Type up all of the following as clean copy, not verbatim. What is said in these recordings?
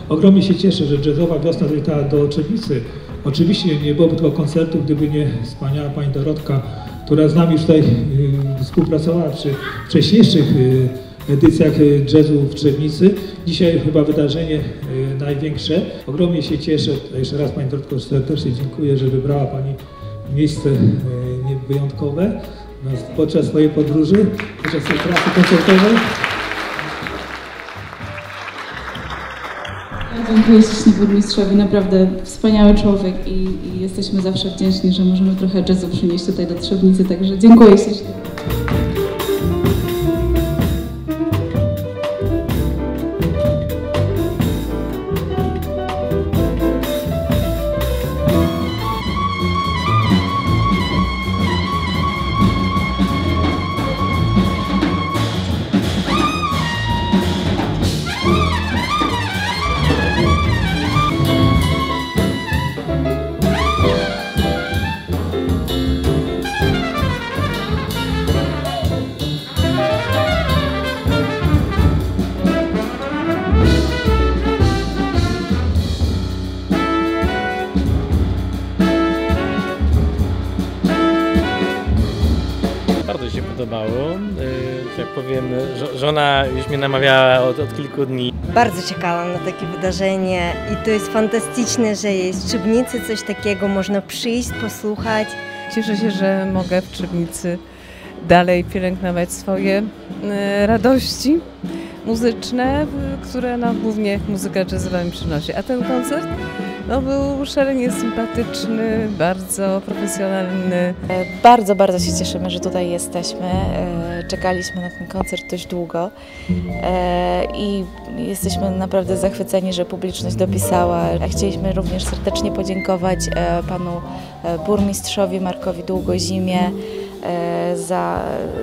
Ogromnie się cieszę, że jazzowa wiosna dotarła do Trzebnicy. Oczywiście nie byłoby tego koncertu, gdyby nie wspaniała pani Dorotka, która z nami już tutaj współpracowała przy wcześniejszych edycjach jazzu w Trzebnicy. Dzisiaj chyba wydarzenie największe. Ogromnie się cieszę. Jeszcze raz pani Dorotko serdecznie dziękuję, że wybrała pani miejsce wyjątkowe podczas swojej podróży, podczas swojej pracy koncertowej. Dziękuję ślicznie burmistrzowi, naprawdę wspaniały człowiek i jesteśmy zawsze wdzięczni, że możemy trochę jazzu przynieść tutaj do Trzebnicy, także dziękuję ślicznie. Bardzo się podobało, jak powiem, żona już mnie namawiała od kilku dni. Bardzo czekałam na takie wydarzenie i to jest fantastyczne, że jest w Trzebnicy coś takiego, można przyjść, posłuchać. Cieszę się, że mogę w Trzebnicy dalej pielęgnować swoje radości muzyczne, które głównie muzyka jazzowa mi przynosi. A ten koncert był szalenie sympatyczny, bardzo profesjonalny. Bardzo, bardzo się cieszymy, że tutaj jesteśmy. Czekaliśmy na ten koncert dość długo i jesteśmy naprawdę zachwyceni, że publiczność dopisała. Chcieliśmy również serdecznie podziękować panu burmistrzowi Markowi Długozimie za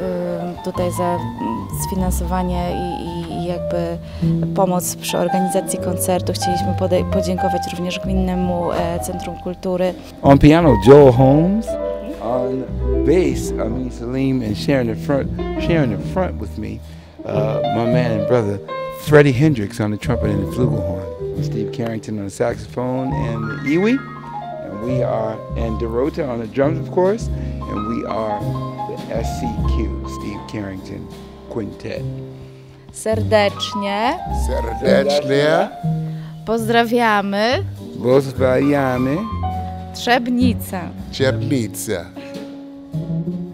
sfinansowanie i jakby pomoc przy organizacji koncertu. Chcieliśmy podziękować również Gminnemu Centrum Kultury. On piano, Joel Holmes. On bass, Amin Salim, and sharing the front with me, my man and brother, Freddie Hendrix on the trumpet and the flugelhorn. Steve Carrington on the saxophone and the iwi. And Dorota on the drums, of course. And we are the SCQ, Steve Carrington Quintet. Serdecznie pozdrawiamy Pozdrawiamy Trzebnicę. Trzebnicę.